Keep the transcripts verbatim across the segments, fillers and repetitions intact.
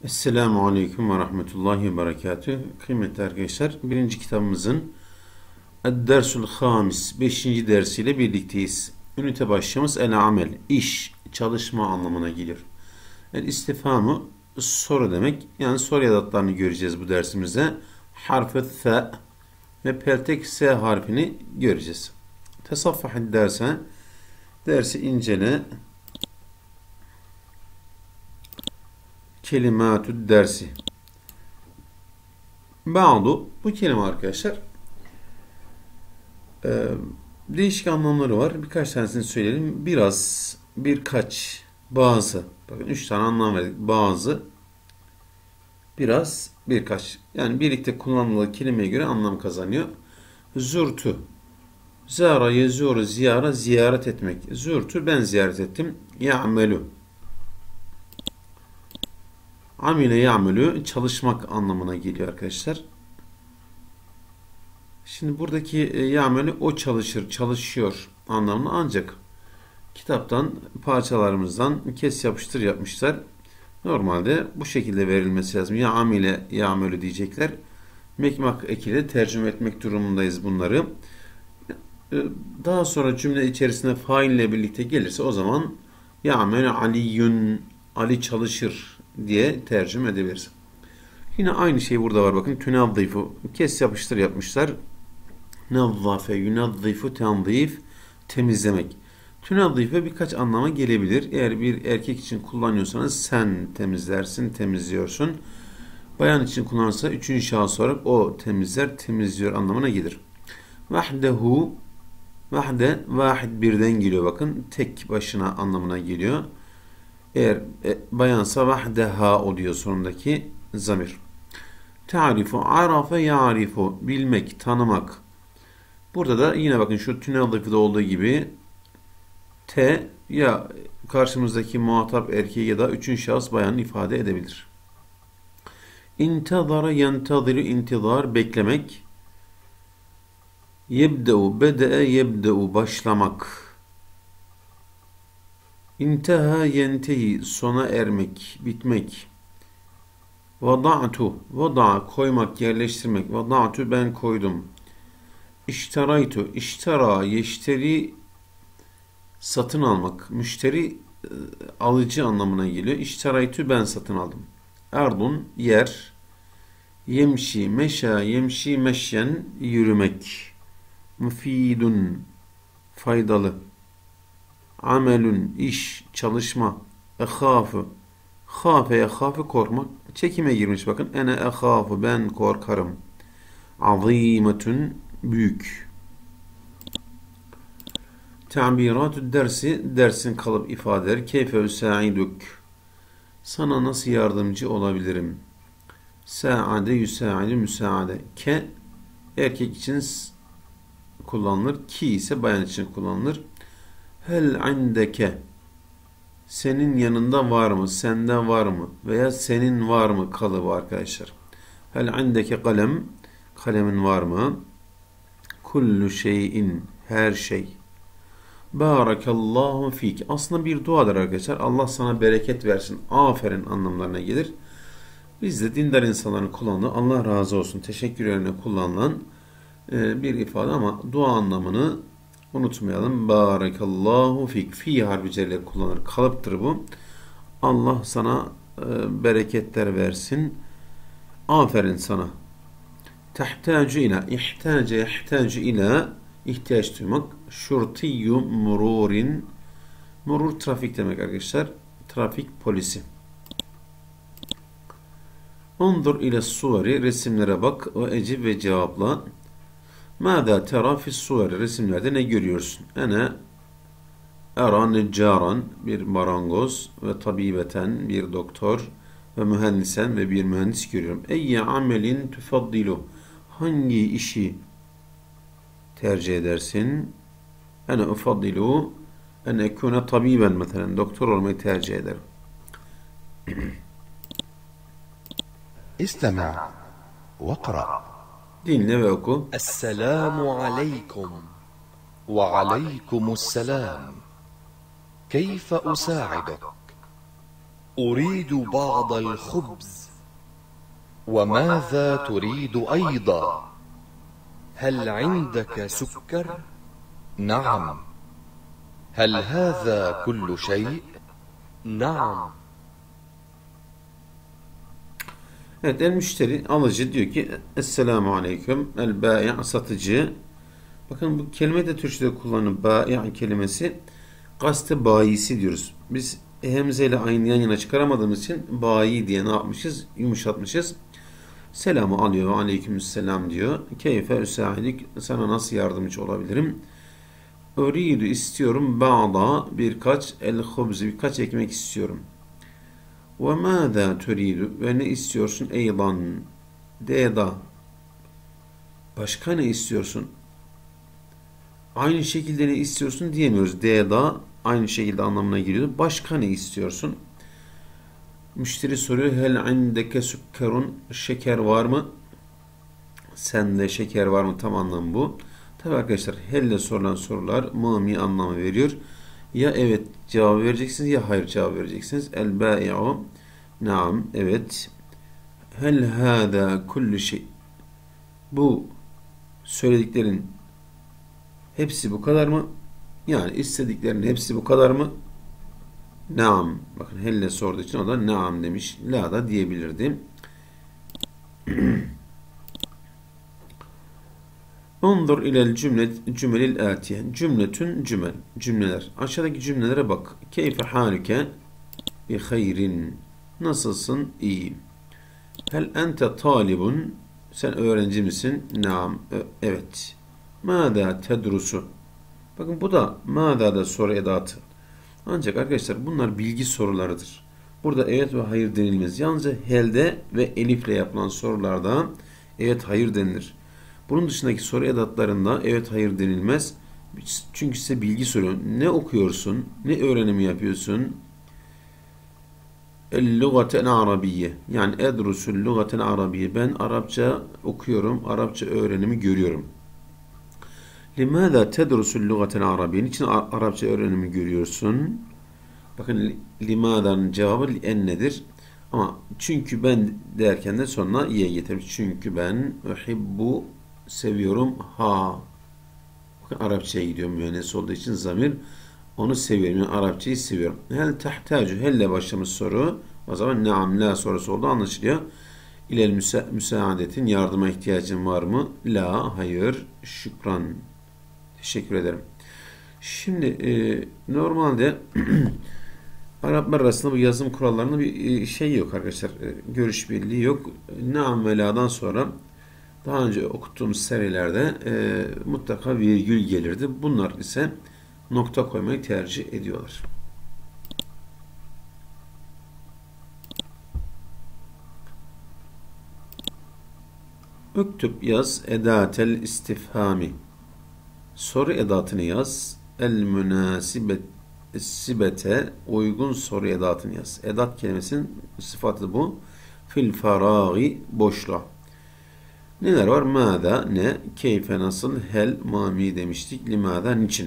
Esselamu Aleyküm ve Rahmetullahi ve Berekatüh. Kıymetli arkadaşlar, birinci kitabımızın Ed-Dersul Hamis, beşinci dersiyle birlikteyiz. Ünite başlığımız El-Amel, iş, çalışma anlamına gelir. El-İstifhamı soru demek. Yani soru edatlarını göreceğiz bu dersimizde. Harf-ı Th ve peltek S harfini göreceğiz. Tesaffahid derse, dersi incele. Kelimatü dersi. Ba'du, bu kelime arkadaşlar e, değişik anlamları var. Birkaç tanesini söyleyelim. Biraz, birkaç, bazı. Bakın üç tane anlam verdik. Bazı, biraz, birkaç. Yani birlikte kullanılan kelimeye göre anlam kazanıyor. Zürtü. Zara, yezuru, ziyara, ziyaret etmek. Zürtü, ben ziyaret ettim. Ya'melu. Amile ya'melu, çalışmak anlamına geliyor arkadaşlar. Şimdi buradaki ya'melu o çalışır, çalışıyor anlamına, ancak kitaptan, parçalarımızdan kes yapıştır yapmışlar. Normalde bu şekilde verilmesi lazım. Ya amile ya'melu diyecekler. Mekmak ekiyle tercüme etmek durumundayız bunları. Daha sonra cümle içerisinde fail ile birlikte gelirse o zaman ya'melu aliyyun, Ali çalışır diye tercüme edebiliriz. Yine aynı şey burada var, bakın. Tünazzifu, kes yapıştır yapmışlar. Nazzafe, yunazzifu, tenzif, temizlemek. Tünazzife birkaç anlama gelebilir. Eğer bir erkek için kullanıyorsanız sen temizlersin, temizliyorsun. Bayan için kullanırsa üçüncü şahıs olarak o temizler, temizliyor anlamına gelir. Vahdehu, vahde, vahid birden geliyor, bakın. Tek başına anlamına geliyor. Eğer e, bayansa vahdeha oluyor sonundaki zamir. Ta'rifu, arafe, ya'rifu, bilmek, tanımak. Burada da yine bakın şu tünazzifu'da olduğu gibi T ya karşımızdaki muhatap erkeği ya da üçüncü şahıs bayanı ifade edebilir. İntazara, yentaziru, intizar, beklemek. Yebde'u, bede'e, yebde'u, başlamak. İnteha, yentehi, sona ermek, bitmek. Vada'tu, vada'a, koymak, yerleştirmek. Vada'tu, ben koydum. İştaraytu, iştara, yeşteri, satın almak. Müşteri, alıcı anlamına geliyor. İştaraytu, ben satın aldım. Erdun, yer. Yemşi, meşa, yemşi, meşyen, yürümek. Müfidun, faydalı. Amelün, iş, çalışma. Ehâfı, hâfe, ehâfı, korkmak. Çekime girmiş, bakın. Ene ehâfı, ben korkarım. Azîmetün, büyük. Ta'biratü dersi, dersin kalıp ifadeler. Keyfe üsâidük, sana nasıl yardımcı olabilirim? Sa'ade, yüsâide, müsaade. Ke, erkek için kullanılır. Ki ise bayan için kullanılır. Hel indeke, senin yanında var mı? Sende var mı? Veya senin var mı kalıbı arkadaşlar. Hel indeke kalem, kalemin var mı? Kullu şeyin, her şey. Barakallahu fik. Aslında bir duadır arkadaşlar. Allah sana bereket versin, aferin anlamlarına gelir. Biz de dindar insanların kullandığı Allah razı olsun teşekkürlerine kullanılan e, bir ifade, ama dua anlamını unutmayalım. Barakallahu fik. Fi harfi cerle kullanır. Kalıptır bu. Allah sana e, bereketler versin, aferin sana. Tehtacu ila, ihtace, ihtacu ila, ihtiyaç duymak. Şurtiyyu mururin, murur trafik demek arkadaşlar. Trafik polisi. Unzur ile suveri, resimlere bak. Ve ecib, ve cevapla. Mâdâ terâ fis-suveri, resimlerde ne görüyorsun? Ene era neccaran, bir marangoz, ve tabibeten, bir doktor, ve mühendisen, ve bir mühendis görüyorum. Eyye amelin tufaddilu, hangi işi tercih edersin? Ene ufaddilu en ekune tabiben, mesela doktor olmayı tercih ederim. İstema ve kra. Dinle ve oku. Esselamu aleykum. Ve aleykumusselam. Keyfe usa'iduk. أريد بعض الخبز. وماذا تريد أيضا؟ هل عندك سكر؟ نعم. هل هذا كل شيء؟ نعم. Evet, el müşteri, alıcı diyor ki Esselamu aleyküm, el bâ'i' satıcı. Bakın bu kelime de Türkçe'de kullanılan bâ'i' kelimesi gazete bayisi diyoruz. Biz hemze ile aynı yan yana çıkaramadığımız için bayi diye ne yapmışız? Yumuşatmışız. Selamı alıyor ve aleykümselam diyor. Keyfe üsaidik, sana nasıl yardımcı olabilirim? Öridu, istiyorum, ba'da, birkaç, el hubzi, birkaç ekmek istiyorum. Ve mâzâ turidu, ve ne istiyorsun? Eydan, deyda, başka ne istiyorsun? Aynı şekilde ne istiyorsun diyemiyoruz. Deyda aynı şekilde anlamına geliyor. Başka ne istiyorsun? Müşteri soruyor. Hel indeke sükkerun, şeker var mı? Sende şeker var mı? Tam anlamı bu. Tabi arkadaşlar, helle sorulan sorular mami anlamı veriyor. Ya evet cevabı vereceksiniz ya hayır cevabı vereceksiniz. El bâ'i'u, naam, evet. Hel hâdâ kullu şey, bu söylediklerin hepsi bu kadar mı? Yani istediklerin hepsi bu kadar mı? Naam. Bakın helle sorduğu için o da naam demiş. La da diyebilirdi. Unzur ilel cümle cümelil atiye. Cümletün cümel. Cümleler. Aşağıdaki cümlelere bak. Keyfe halike bi hayrin. Nasılsın? İyi. Hel ente talibun. Sen öğrenci misin? Naam. Evet. Mâdâ tedrusu. Bakın bu da mâdâ da soru edatı. Ancak arkadaşlar bunlar bilgi sorularıdır. Burada evet ve hayır denilmez. Yalnızca helde ve elifle yapılan sorularda evet hayır denilir. Bunun dışındaki soru edatlarında evet hayır denilmez. Çünkü size bilgi soruyor. Ne okuyorsun? Ne öğrenimi yapıyorsun? El-lugaten arabiyye. Yani edrusul lugaten arabiyye. Ben Arapça okuyorum. Arapça öğrenimi görüyorum. Limâzâ tedrusul lugaten arabiyye. Niçin Arapça öğrenimi görüyorsun? Bakın limâda'nın cevabı ennedir. Ama çünkü ben derken de sonuna ye getirmiş. Çünkü ben uhibbu, seviyorum, ha. Bakın Arapçaya gidiyor müennes olduğu için zamir. Onu seviyorum. Yani Arapçayı seviyorum. Hel tahtâcu, helle başlamış soru. O zaman naam, la sorusu oldu anlaşılıyor. İlel müsa müsaadetin, yardıma ihtiyacın var mı? La, hayır, şükran. Teşekkür ederim. Şimdi e, normalde Araplar arasında bu yazım kurallarında bir şey yok arkadaşlar. E, görüş birliği yok. Naam ve la'dan sonra daha önce okuttuğumuz serilerde e, mutlaka virgül gelirdi. Bunlar ise nokta koymayı tercih ediyorlar. Üktüb yaz edatel istifhami. Soru edatını yaz. El münasibete, uygun soru edatını yaz. Edat kelimesinin sıfatı bu. Fil faragi, boşluğa. Neler var? Mâda, ne? Keyfe, nasıl? Hel, mami demiştik. Limâda, niçin?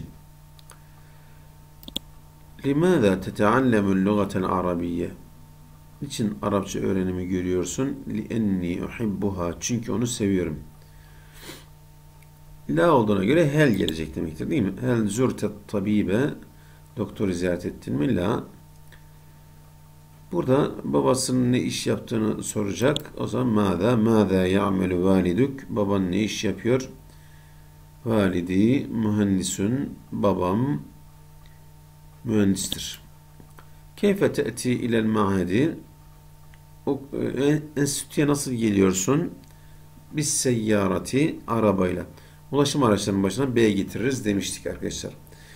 Limâda teteallemul lugatel arabiyye. Niçin Arapça öğrenimi görüyorsun? Lienni uhibbuha. Çünkü onu seviyorum. La olduğuna göre hel gelecek demektir değil mi? Hel zürtet tabibe, doktoru ziyaret ettin mi? La. Burada babasının ne iş yaptığını soracak. O zaman mâzâ, mâzâ ya'melü validük. Baban ne iş yapıyor? Validi mühendisün. Babam mühendistir. Keyfe te'ti ilel ma'hedi. Enstitüye nasıl geliyorsun? Biz seyyarati, arabayla. Ulaşım araçlarının başına B getiririz demiştik arkadaşlar.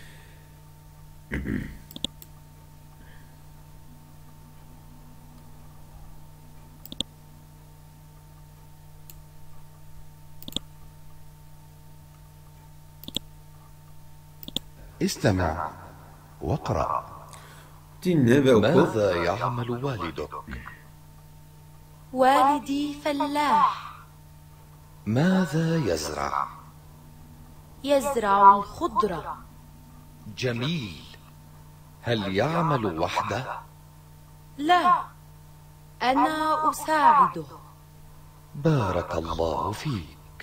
استمع واقرأ. Dinle ve oku. ماذا يعمل والدك؟ والدي فلاح. ماذا يزرع؟ يزرع الخضرة. جميل. هل يعمل وحده؟ لا أنا أساعده. بارك الله فيك.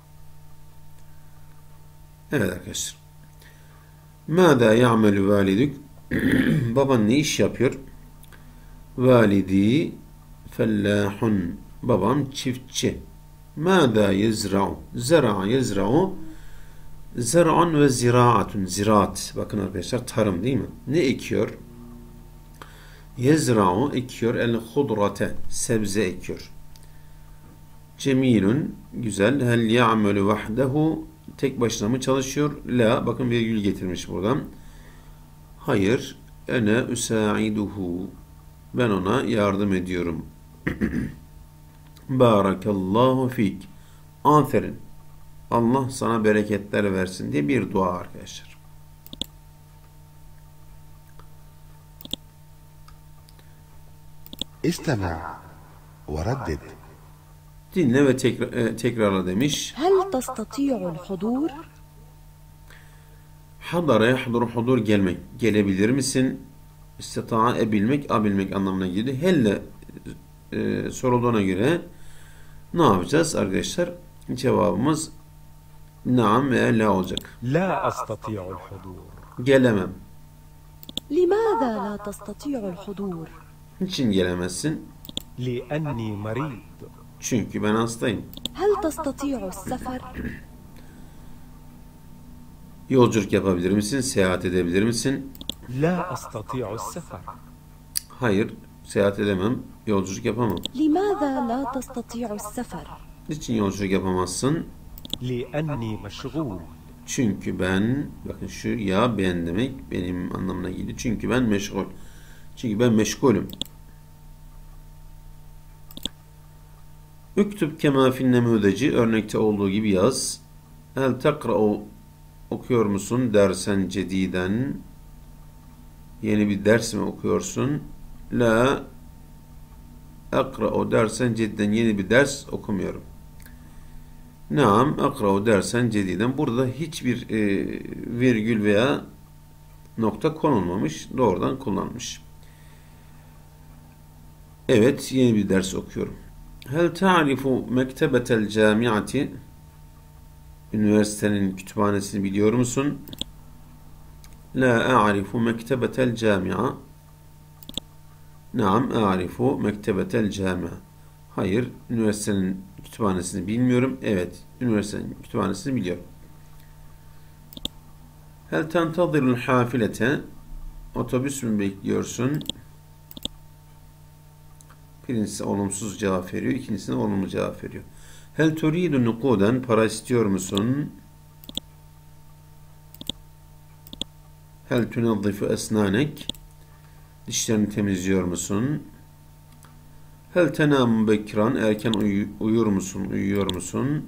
Evet arkadaşlar. Mâdâ ya'melü validük. Baban ne iş yapıyor? Validi fellâhun. Babam çiftçi. Mâdâ yezra'u. Zera'a yezra'u. Zer'an ve ziraatun. Ziraat. Bakın arkadaşlar, tarım değil mi? Ne ekiyor? Yezra'u ekiyor. El hudrate. Sebze ekiyor. Cemilun. Güzel. Hel ya'melü vahdehu. Tek başına mı çalışıyor? La. Bakın virgül getirmiş buradan. Hayır. Ene üsa'iduhu. Ben ona yardım ediyorum. Barakallahu fik. Aferin. Allah sana bereketler versin diye bir dua arkadaşlar. استمع وردد. Dinle ve tekrar, e, tekrarla demiş. هل تستطيع الحضور؟ Hadara yahdur, hudur gelmek. Gelebilir misin? İstita'a ebilmek, abilmek anlamına geliyor. Helle e, sorulduğuna göre ne yapacağız arkadaşlar? Cevabımız naam veya la olacak. لا أستطيع الحضور. Gelemem. لماذا لا تستطيع الحضور؟ Niçin gelemezsin? لأني مريض. Çünkü ben hastayım. هل تستطيع السفر؟ Yolculuk yapabilir misin? Seyahat edebilir misin? لا أستطيع السفر. Hayır, seyahat edemem. Yolculuk yapamam. لماذا لا تستطيع السفر؟ Niçin yolculuk yapamazsın? لأني مشغول. Çünkü ben, bakın şu ya ben demek benim anlamına geliyor. Çünkü ben meşgul. Çünkü ben meşgulüm. Üktüb kema fin nemudeci, örnekte olduğu gibi yaz. El tekra'u, okuyor musun dersen cediden, yeni bir ders mi okuyorsun? La ekra'u dersen cediden, yeni bir ders okumuyorum. Naam ekra'u dersen cediden. Burada hiçbir e, virgül veya nokta konulmamış. Doğrudan kullanmış. Evet, yeni bir ders okuyorum. Hel ta'rifu mektebetel camiati, üniversitenin kütüphanesini biliyor musun? La a'rifu mektebetel camia. Naam a'rifu mektebetel camia. Hayır, üniversitenin kütüphanesini bilmiyorum. Evet, üniversitenin kütüphanesini biliyorum. Hel tentadirul hafilete, otobüs mü bekliyorsun? Birincisi olumsuz cevap veriyor, ikincisine olumlu cevap veriyor. Hel turidu nukuden, para istiyor musun? Hel tunaddifu esnanek, dişlerini temizliyor musun? Hel tenamu bekran, erken uyu, uyur musun, uyuyor musun?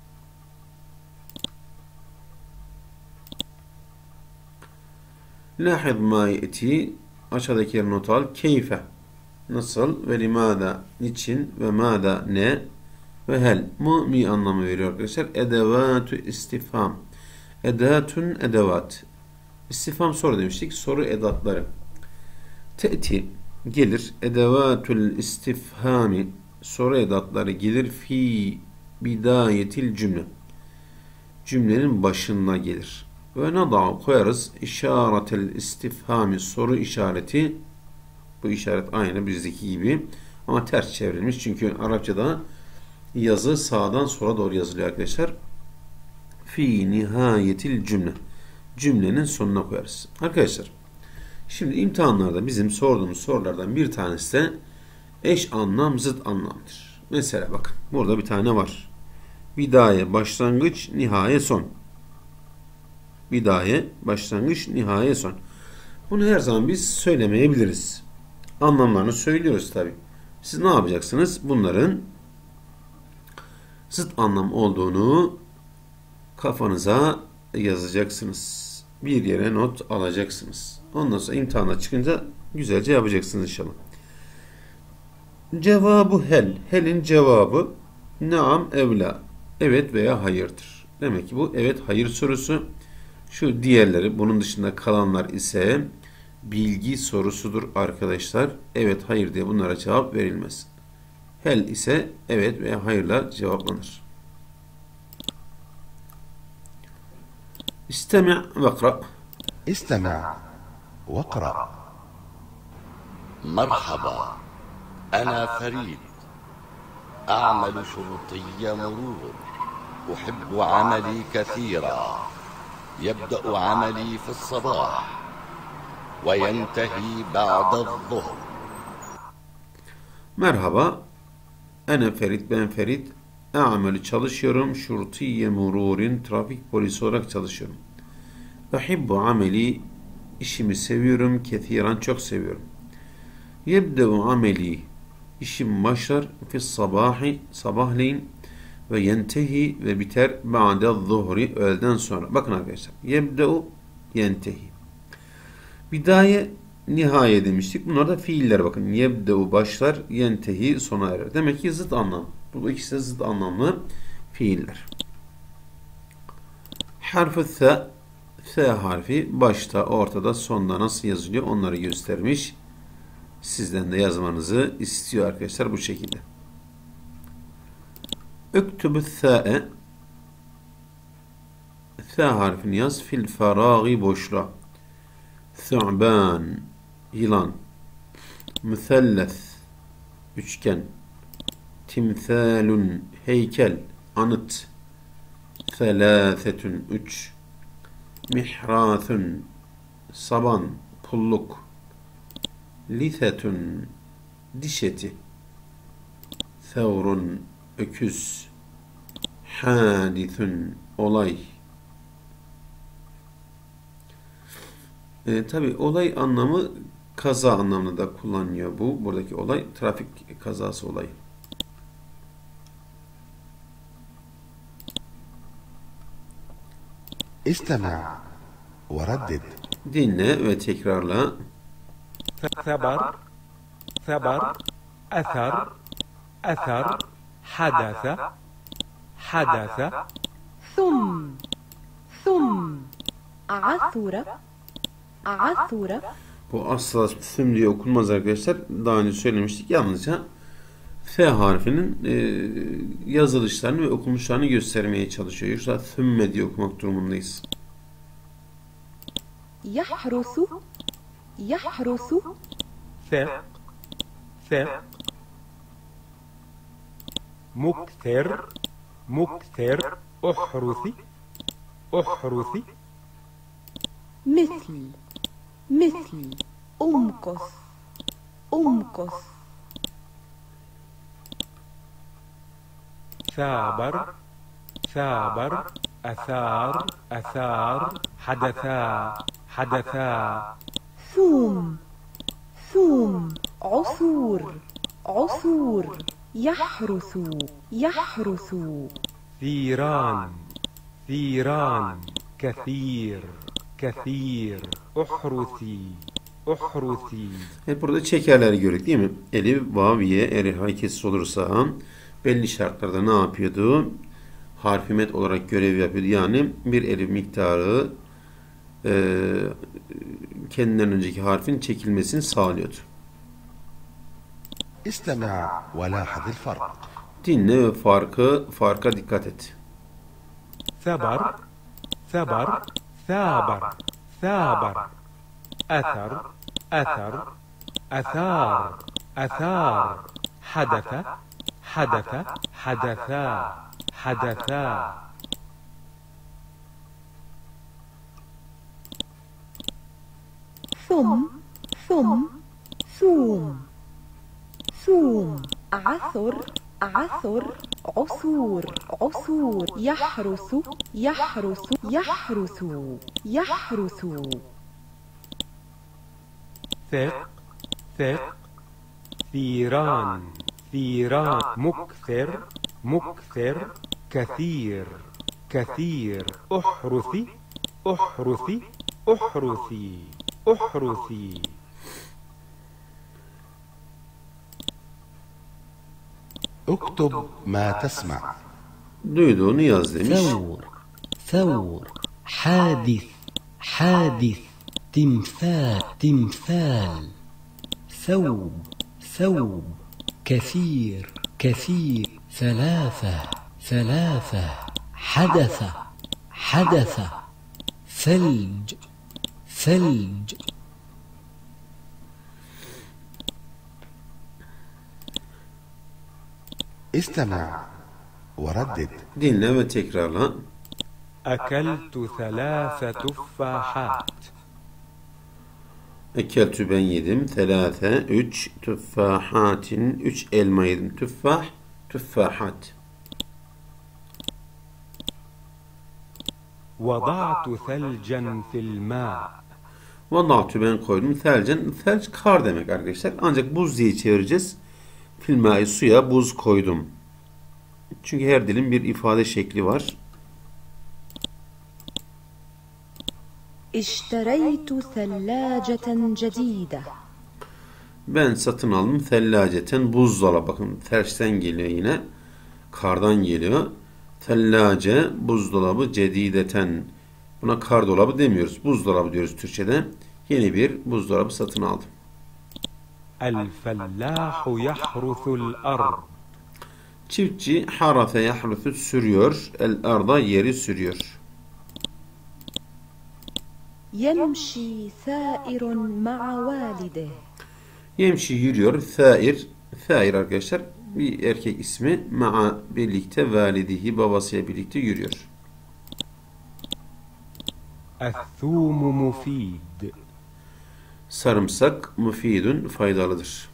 Lahid ma yeti, aşağıdaki not al. Keyfe, nasıl, ve limada, niçin, ve mada, ne, ve hel, mu, mi anlamı veriyor arkadaşlar. Edevatü istifham. Edatun edevat. İstifham soru demiştik. Soru edatları. Te'ti, gelir. Edevatül istifhami, soru edatları gelir. Fi bidayetil cümle, cümlenin başında gelir. Ve nada'u, koyarız. İşaretel istifhami, soru işareti. Bu işaret aynı bizdeki gibi ama ters çevrilmiş. Çünkü Arapçada yazı sağdan sola doğru yazılıyor arkadaşlar. Fi nihayetil cümle, cümlenin sonuna koyarız. Arkadaşlar, şimdi imtihanlarda bizim sorduğumuz sorulardan bir tanesi de eş anlam, zıt anlamdır. Mesela bakın, burada bir tane var. Bidaye, başlangıç, nihaye, son. Bidaye, başlangıç, nihaye, son. Bunu her zaman biz söylemeyebiliriz. Anlamlarını söylüyoruz tabi. Siz ne yapacaksınız? Bunların zıt anlam olduğunu kafanıza yazacaksınız. Bir yere not alacaksınız. Ondan sonra imtihana çıkınca güzelce yapacaksınız inşallah. Cevabı hel. Hel'in cevabı naam evla. Evet veya hayırdır. Demek ki bu evet hayır sorusu. Şu diğerleri, bunun dışında kalanlar ise bilgi sorusudur arkadaşlar. Evet, hayır diye bunlara cevap verilmez. Hel ise evet veya hayırla cevaplanır. İstemi' ve kra. استمع واقرأ. مرحبا، أنا فريد، أعمل شرطي مرور، أحب عملي كثيرا، يبدأ عملي في الصباح وينتهي بعد الظهر. Merhaba, ene Ferit, ben Ferit. A'melü çalışıyorum. Şurtiye mururin, trafik polisi olarak çalışıyorum. Uhibbu ameli, işimi seviyorum. Kethiren, çok seviyorum. Yebde'u ameli, işim başlar. Fis sabahi, sabahleyin. Ve yentehi, ve biter. Ba'de zuhri, öğleden sonra. Bakın arkadaşlar. Yebde'u, yentehi. Bidaye, nihaye demiştik. Bunlar da fiiller bakın. Yebde'u başlar, yentehi sona erer. Demek ki zıt anlam. Bu ikisi de zıt anlamlı fiiller. Harf-ı th, th harfi başta, ortada, sonda nasıl yazılıyor onları göstermiş. Sizden de yazmanızı istiyor arkadaşlar bu şekilde. Üktübü th'e, th harfini yaz. Fil feragi, boşluğa. Thu'ban, yılan. Müthelleth, üçgen. Timthalun, heykel, anıt. Thelâthetun, üç. Mihrathun, saban, pulluk. Lithetun, diş eti. Thavrun, öküz. Hadithun, olay. E, tabi olay anlamı kaza anlamında da kullanılıyor bu. Buradaki olay trafik kazası olayı. استمع وردد. Dinle ve tekrarla. ثبر، ثبر، أثر، أثر، حدث، حدث، ثم ثم عثر عثر. Bu asla tüm diye okunmaz arkadaşlar. Daha önce söylemiştik. Yalnızca F harfinin e, yazılışlarını ve okunuşlarını göstermeye çalışıyor. Yoksa thümme diye okumak durumundayız. يحرس يحرس. ثق، ثق، مكثر، مكثر، أحرث، أحرث، مثل مثل أمكث أمكث. ثابر، ثابر، أثار، أثار، حدثا، حدثا، ثوم ثوم عصور عصور. يحرس يحرس. ثيران، ثيران، كثير، كثير، أحرثي، أحرثي. Hep burada çekerleri gördük değil mi? Elif, vav, ye, eğer hareketsiz olursa belli şartlarda ne yapıyordu? Harfi met olarak görev yapıyordu. Yani bir elif miktarı e, kendinden önceki harfin çekilmesini sağlıyordu. استمع ولاحظ الفرق. Dinle ve farkı, farka dikkat et. ثبر، ثبر، ثابر، ثابر، أثر، أثر، أثار، أثار، حدث، حدث، حدثا، حدثا. ثم ثم ثوم ثوم. عثر عثر. عصور عصور. يحرس يحرس يحرس يحرس. ثق، ثق، ثيران، ثيران، مكثر، مكثر، كثير، كثير، أحرثي، أحرثي، أحرثي، أحرثي. اكتب ما تسمع. Duyduğunu yaz demiş. ثور، ثور، حادث، حادث، تمثال تمثال ثوب ثوب كثير كثير ثلاثة ثلاثة حدث حدث ثلج ثلج استمع وردد. Dinle ve tekrarla. أكلت ثلاث تفاحات. Ekeltü ben yedim. Telâfe, üç. Tüffahatin, üç elma yedim. Tüffah, tüffahat. وضعت ثلجا في الماء. Vada'tü ben koydum. Thelcen, thelc kar demek arkadaşlar. Ancak buz diye çevireceğiz. Filmâi suya buz koydum. Çünkü her dilin bir ifade şekli var. اشتريت ثلاجة جديدة. Ben satın aldım. Thellaceten buzdolabı. Bakın tersten geliyor yine. Kardan geliyor. Thellace buzdolabı cedideten. Buna kar dolabı demiyoruz. Buzdolabı diyoruz Türkçe'de. Yeni bir buzdolabı satın aldım. الفلاح يحرث الأرض. Çiftçi harafe yahrusu sürüyor. El arda yeri sürüyor. يمشي ثائر مع والده. Yemşi yürüyor. Thair. Thair arkadaşlar bir erkek ismi. Ma'a birlikte validihi babasıyla birlikte yürüyor. الثوم مفيد. Sarımsak mufidun faydalıdır.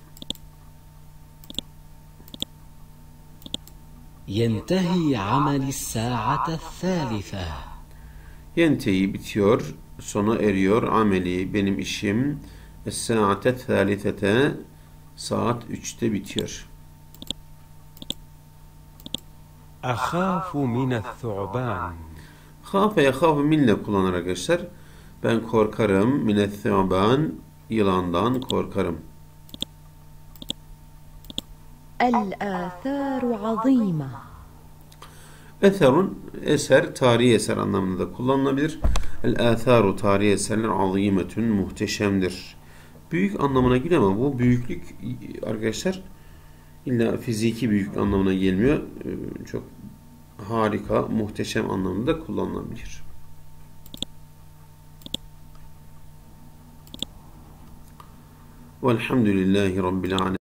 ينتهي عمل الساعة الثالثة. Yenteyi bitiyor. Sona eriyor. Ameli benim işim. Es-saate thâlithete saat üçte bitiyor. أخاف من الثعبان. Hafe yahâfu minle kullanır arkadaşlar. Ben korkarım. Mineth-thûbân yılandan korkarım. الآثار عظيمة. Eserun eser, tarihi eser anlamında da kullanılabilir. El-âthâru tarihi eserler azîmetün muhteşemdir. Büyük anlamına geliyor ama bu büyüklük arkadaşlar illa fiziki büyüklük anlamına gelmiyor. Çok harika, muhteşem anlamında kullanılabilir. Velhamdülillahi Rabbil alemin.